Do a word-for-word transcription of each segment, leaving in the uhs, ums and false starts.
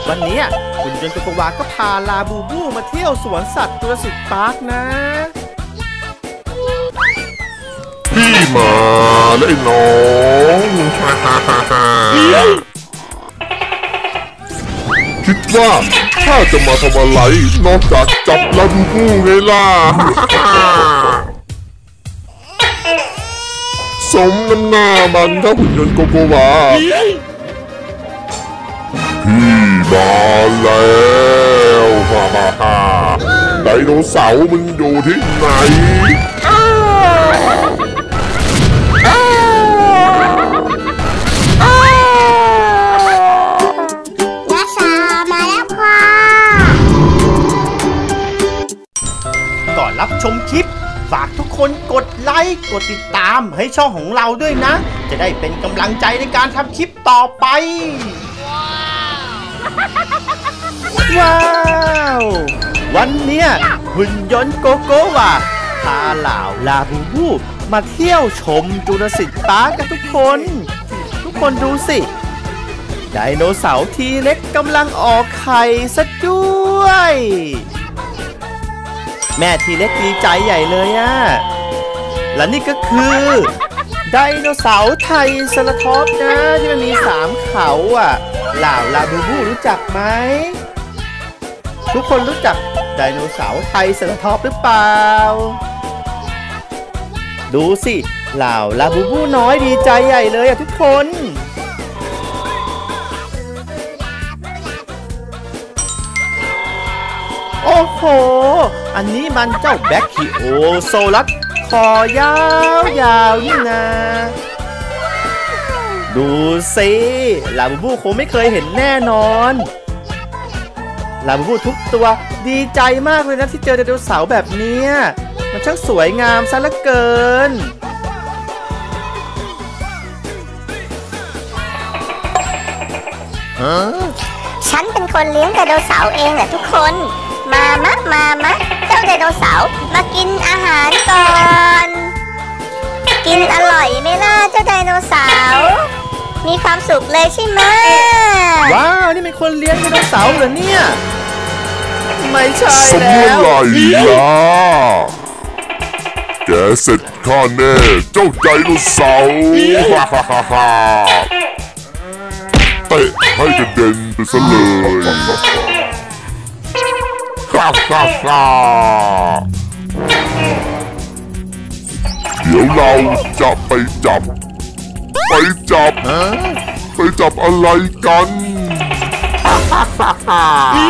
วันนี้คุณยนต์โกโกวาก็พาลาบูบูมาเที่ยวสวนสัตว์จุลศิษย์พาร์คนะพี่มาได้น้องคิดว่าถ้าจะมาทำอะไรนอกจากจับลาบูบูไงล่ะสมน้ำหน้ามันครับหุ่นยนต์โกโกวาพี่มาแล้วฮ่าฮ่าฮ่าไดโนเสาร์มันอยู่ที่ไหนนักษามาแล้วค่ะก่อนรับชมคลิปฝากทุกคนกดไลค์กดติดตามให้ช่องของเราด้วยนะจะได้เป็นกำลังใจในการทำคลิปต่อไปว้าววันเนี้ยหุ่นยนต์โกโกวาพาเหล่าลาบูบูมาเที่ยวชมจุลศิษย์พาร์คกันทุกคนทุกคนดูสิไดโนเสาร์ทีเล็กกำลังออกไข่ซะด้วยแม่ทีเล็กดีใจใหญ่เลยอะและนี่ก็คือไดโนเสาร์ไทรเซราทอปส์นะที่มันมีสามเขาอะเหล่าลาบูบูรู้จักไหมทุกคนรู้จักไดโนเสาร์ไทรเซราทอปส์หรือเปล่าดูสิเหล่าลาบูบูน้อยดีใจใหญ่เลยอะทุกคนโอ้โหอันนี้มันเจ้าแบคคิโอโซลัสคอยาวยาวนี่นะดูสิลาบูบูคงไม่เคยเห็นแน่นอนลาบูบูทุกตัวดีใจมากเลยนะที่เจอไดโนเสาร์แบบนี้มันช่างสวยงามซะเหลือเกินฮะฉันเป็นคนเลี้ยงไดโนเสาร์เองแหละทุกคนมามะมามะเจ้าไดโนเสาร์มากินอาหารก่อนกินอร่อยไหมล่ะเจ้าไดโนเสาร์มีความสุขเลยใช่ไหมว้าวนี่เป็นคนเลี้ยงไดโนเสาร์เหรอเนี่ยไม่ใช่แล้วสมอะไรล่ะแกเสร็จข้าแน่เจ้าไดโนเสาร์ฮ่าฮ่าฮ่าฮ่าเตะให้กระเด็นไปซะเลยฮ่าฮ่าฮ่าเดี๋ยวเราจะไปจับไปจับไปจับอะไรกันฮ่าฮ่าฮ่าฮ่า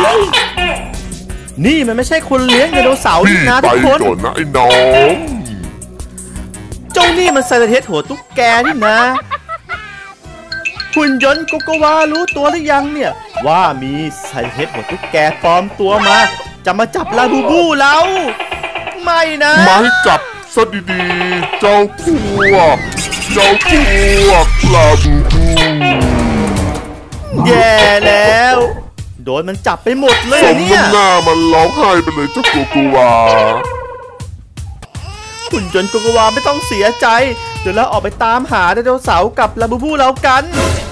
นี่มันไม่ใช่คนเลี้ยงไดโนเสาร์นี่นะทุกคนไปก่อนนะไอ้น้องเจ้านี่มันไซเลเทสหัวตุ๊กแกนี่นะหุ่นยนต์โกโกวารู้ตัวหรือยังเนี่ยว่ามีไซเลเทสหัวตุ๊กแกปลอมตัวมาจะมาจับลาบูบูเราไม่นะมาให้จับซะดีๆเจ้าพวกเจ้าพวกลาบูบูแย่แล้วโดนมันจับไปหมดเลยเนี่ยสมน้ำหน้ามันร้องไห้ไปเลยเจ้าโกโกวาหุ่นยนต์โกโกวาไม่ต้องเสียใจเดี๋ยวเราออกไปตามหาไดโนเสาร์กับลาบูบูเรากัน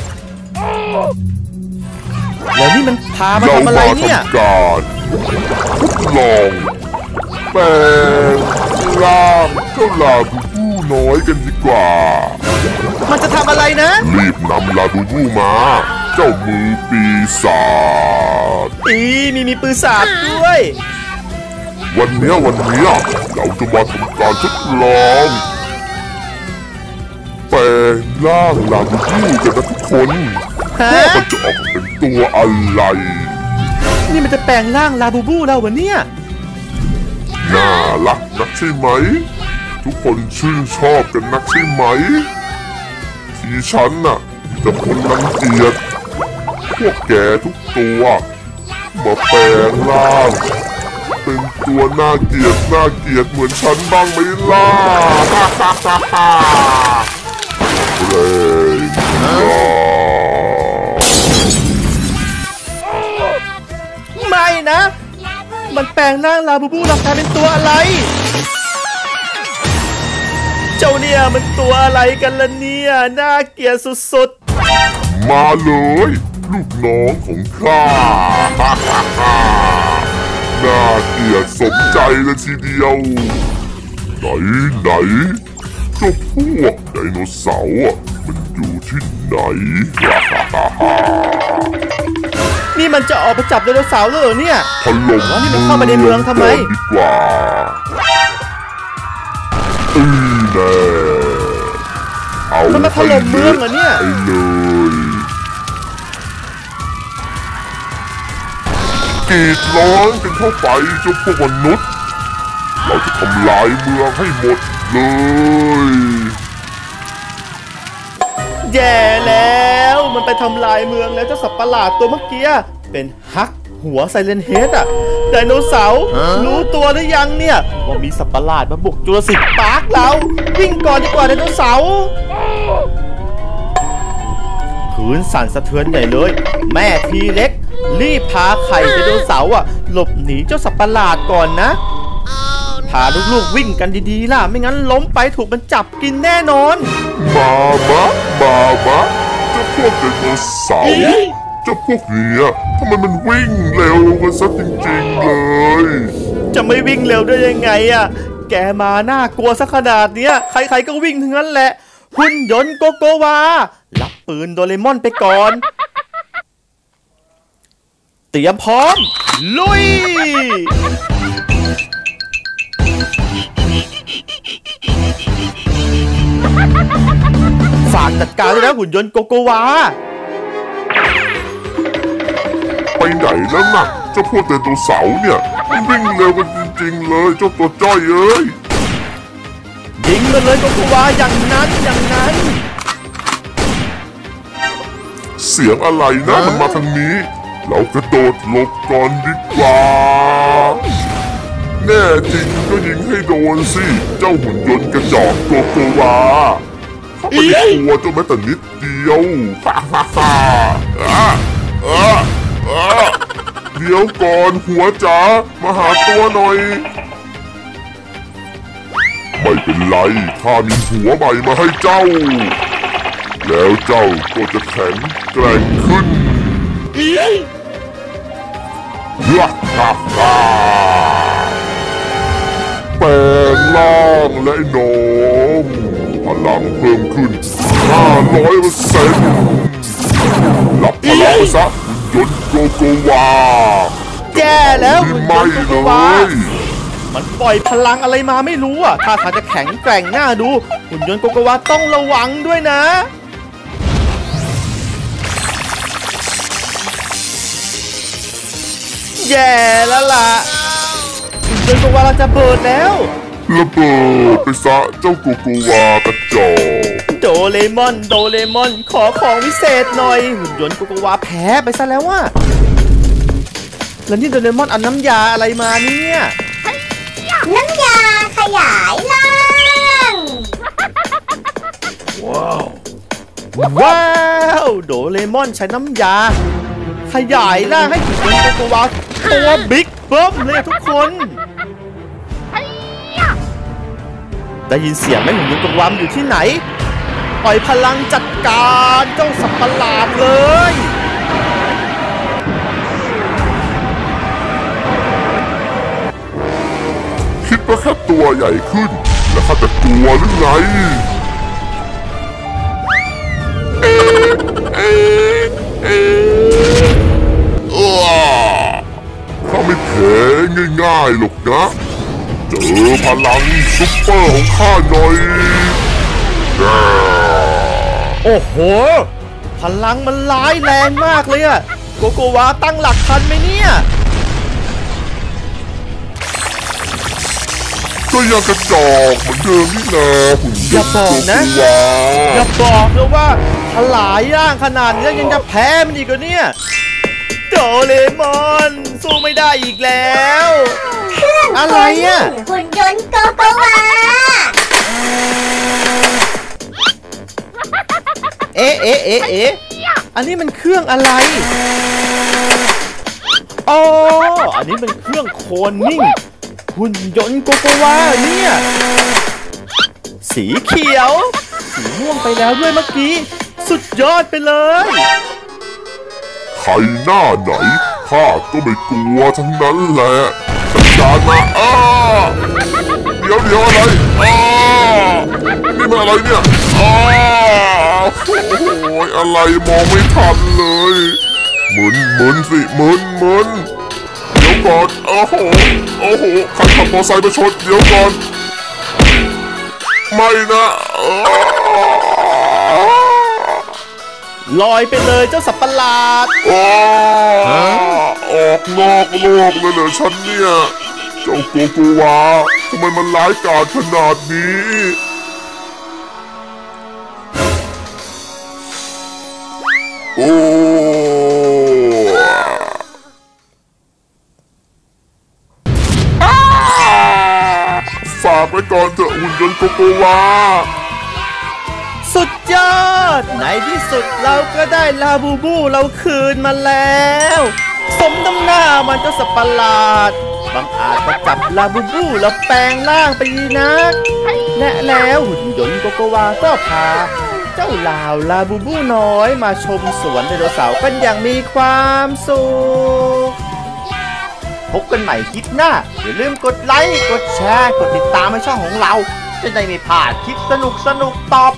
แล้วนี่มันพามาทำอะไรเนี่ยการทดลองแปลงร่างเจ้าลาบูบูน้อยกันดีกว่ามันจะทำอะไรนะรีบนำลาบูบูมาเจ้ามือปีศาจอีมีมีปีศาจด้วยวันนี้วันนี้เราจะมาทำการทดลองแปลงร่างลาบูบูกันนะทุกคนว่ามันจะออกเป็นตัวอะไรนี่มันจะแปลงร่างลาบูบูเราวะเนี่ยน่ารักนักใช่ไหมทุกคนชื่นชอบกันนักใช่ไหมที่ฉันน่ะจะคนรังเกียจพวกแกทุกตัวมาแปลงร่างเป็นตัวน่าเกลียดน่าเกลียดเหมือนฉันบ้างไหมล่ะฮ่าฮ่าฮ่าฮ่าเลยไม่นะมันแปลงร่างลาบูบูเรากลายเป็นตัวอะไรเจ้าเนี่ยมันตัวอะไรกันล่ะเนี่ยน่าเกลียดสุดๆมาเลยลูกน้องของข้าน่าเกลียดสมใจเลยทีเดียวไหนไหนเจ้าพวกไดโนเสาร์อ่ะมันอยู่ที่ไหนนี่มันจะออกไปจับไดโนเสาร์เลยเหรอเนี่ยถล่มว่านี่มันเข้ามาในเมืองทำไมดีกว่าอือแน่เอามันมาถล่มเมืองเหรอเนี่ยไปเลยกรีดร้องกันเข้าไปเจ้าพวกมนุษย์เราจะทำลายเมืองให้หมดเลยแย่แล้วมันไปทำลายเมืองแล้วเจ้าสัตว์ประหลาดตัวเมื่อกี้เป็นฮักหัวไซเลนเฮดอะไดโนเสาร์รู้ตัวหรือยังเนี่ยว่ามีสัตว์ประหลาดมาบุกจูราสสิคพาร์คเราวิ่งก่อนดีกว่าไดโนเสาร์พื้นสั่นสะเทือนใหญ่เลยแม่ทีเล็กรีบพาไข่ไดโนเสาร์อะหลบหนีเจ้าสัตว์ประหลาดก่อนนะพาลูกๆวิ่งกันดีๆล่ะไม่งั้นล้มไปถูกมันจับกินแน่นอนมามะมามะเจ้าพวกไดโนเสาร์เจ้าพวกเนี้ยทำไมมันวิ่งเร็วกันซะจริงๆเลยจะไม่วิ่งเร็วได้ยังไงอะแกมาน่ากลัวซะขนาดเนี้ยใครๆก็วิ่งทั้งนั้นแหละหุ่นยนต์โกโกวารับปืนโดเรมอนไปก่อนเตรียมพร้อมลุยฝากจัดการด้วยนะหุ่นยนต์โกโกวาไปไหนแล้วน่ะเจ้าพวกไดโนเสาร์เนี่ยมันวิ่งเร็วกันจริงๆเลยเจ้าตัวจ้อยเอ้ยยิงมันเลยโกโกวาอย่างนั้นอย่างนั้นเสียงอะไรนะมันมาทางนี้เรากระโดดหลบก่อนดีกว่าแน่จริงก็ยิงให้โดนสิเจ้าหุ่นยนต์กระจอกโกโกวาเขาไม่ได้กลัวเจ้าแม้แต่นิดเดียวฮ่าฮ่าฮ่าอ่ะอ่ะอ่ะเดี๋ยวก่อนหัวจ๋ามาหาตัวหน่อยไม่เป็นไรข้ามีหัวใหม่มาให้เจ้าแล้วเจ้าก็จะแข็งแกร่งขึ้นฮ่าฮ่าฮ่าแปลงร่างและโน้มพลังเพิ่มขึ้น ห้าร้อยเปอร์เซ็นต์ รับพลังไปซะหุ่นยนต์โกโกวาแย่แล้วหุ่นยนต์โกโกวาเลยมันปล่อยพลังอะไรมาไม่รู้อ่ะถ้าทางจะแข็งแกร่งน่าดูหุ่นยนต์โกโกวาต้องระวังด้วยนะแย่แล้วล่ะหุ่นยนต์โกโกวาเราจะเบิดแล้วระเบิดไปซะเจ้าโกโกวากระจอกโดเรมอนโดเรมอนขอของวิเศษหน่อยหุ่นยนต์โกโกวาแพ้ไปซะแล้วว่ะแล้วนี่โดเรมอนเอาน้ำยาอะไรมาเนี่ยน้ำยาขยายร่างว้าวว้าวโดเรมอนใช้น้ำยาขยายร่างให้หุ่นยนต์โกโกวาตัวบิ๊กเบิ้มเลยทุกคนได้ยินเสียงไหมหุ่นยนต์โกโกวาอยู่ที่ไหนปล่อยพลังจัดการเจ้าสัตว์ประหลาดเลยคิดว่าแค่ตัวใหญ่ขึ้นแล้วข้าจะกลัวหรือไงข้าไม่แพ้ง่ายๆหรอกนะเจอพลังซุปเปอร์ของข้าหน่อยโอ้โหพลังมันร้ายแรงมากเลยอะโกโกวาตั้งหลักทันไหมเนี่ยก็ยังกระจอกเหมือนเดิมนี่นาหุ่นยนต์โกโกวาอย่าบอกนะว่าถลายร่างขนาดนี้ยังจะแพ้มันอีกเหรอเนี่ยโดเรมอนสู้ไม่ได้อีกแล้วอะไรอะหุ่นยนต์โกโกวาเอ๊ะเอ๊ะเอ๊ะเอ๊ะอันนี้มันเครื่องอะไรอ๋ออันนี้เป็นเครื่องโคลนนิ่งหุ่นยนต์โกโกวาเนี่ยสีเขียวสีม่วงไปแล้วด้วยเมื่อกี้สุดยอดไปเลยรหน้าไหนข้าก็ไม่กลัวทั้งนั้นแหละจัดการมาอ้าเดี๋ยวเดี๋ยวอะไรอ้านี่มันอะไรเนี่ยอ้าโอ้ยอะไรมองไม่ทันเลยหมุนหมุนสิหมุนหมุนเดี๋ยวก่อนโอ้โหโอ้โหใครขับมอเตอร์ไซค์มาชนเดี๋ยวก่อนไม่นะอ้าลอยไปเลยเจ้าสัตว์ประหลาดอ้าออกนอกโลกเลยเหรอฉันเนี่ยเจ้าโกโกวาทำไมมันร้ายกาจขนาดนี้โอ้ฝากไว้ก่อนเถอะหุ่นยนต์โกโกวาสุดยอดในที่สุดเราก็ได้ลาบูบูเราคืนมาแล้วสมน้ำหน้ามันเจ้าสัตว์ประหลาดบังอาจมาจับลาบูบูแล้วแปลงร่างไปนะและแล้วหุ่นยนต์โกโกวาก็พาเจ้าลาวลาบูบูน้อยมาชมสวนไดโนเสาร์กันอย่างมีความสุขพบกันใหม่คลิปหน้าอย่าลืมกดไลค์กดแชร์กดติดตามให้ช่องของเราจะได้ไม่พลาดคลิปสนุกสนุกต่อ